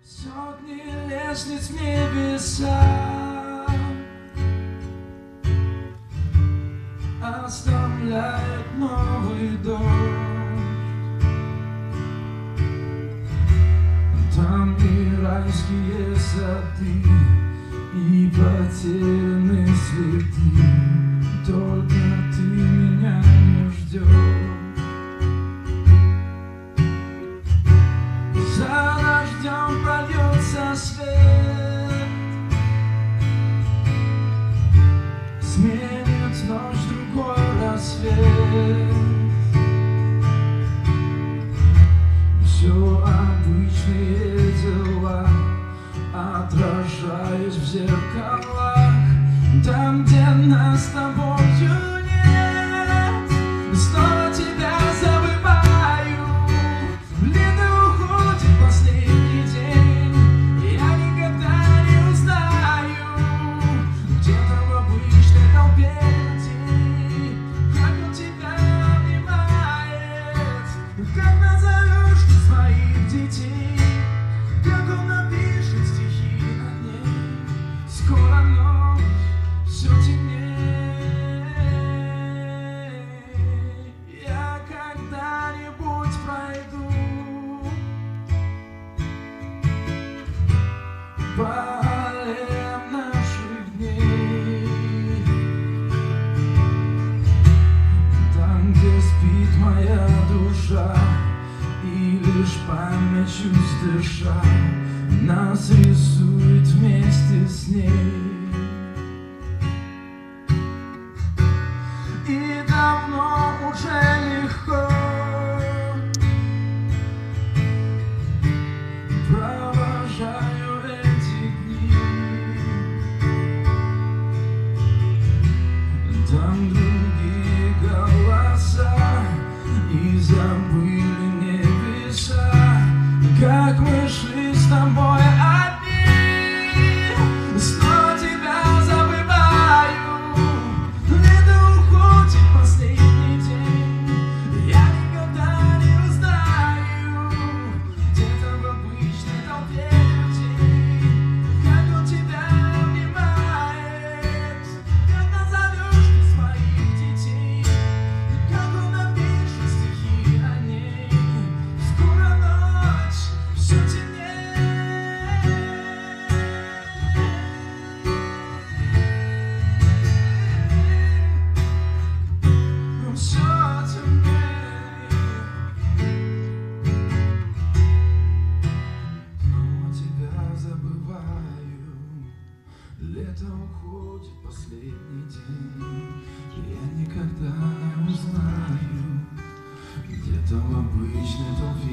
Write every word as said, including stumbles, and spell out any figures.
Сотни лестниц в небеса оставляет новый дождь. Там и райские сады, и потерянные следы. Только ты меня не ждешь. За дождем прольется свет, сменит ночь другой рассвет. Все обычные дела, отражаюсь в зеркалах. Там, где нас с тобою нет, снова тебя забываю. Лето уходит, последний день, я никогда не узнаю. Где-то в обычной толпе людей, как он тебя обнимает. Как назовешь ты своих детей, как он напишет стихи над ней. Скоро ночь, все темнее. Я когда-нибудь пройду по аллеям наших дней, там, где спит моя душа, и лишь память чувств дыша нас рисует вместе с ней. И давно уже легко провожаю эти дни. Там другие голоса, и забыли небеса, как мы шли с тобой одни. Снова тебя забываю. Лето уходит, последний день, я никогда не узнаю. Где-то в обычной толпе людей, как он тебя обнимает. Как назовешь ты своих детей, как он напишет стихи о ней. Скоро ночь, все темнее. Все темнее. Снова тебя забываю. Лето уходит, последний день, я никогда не узнаю. Где-то в обычной толпе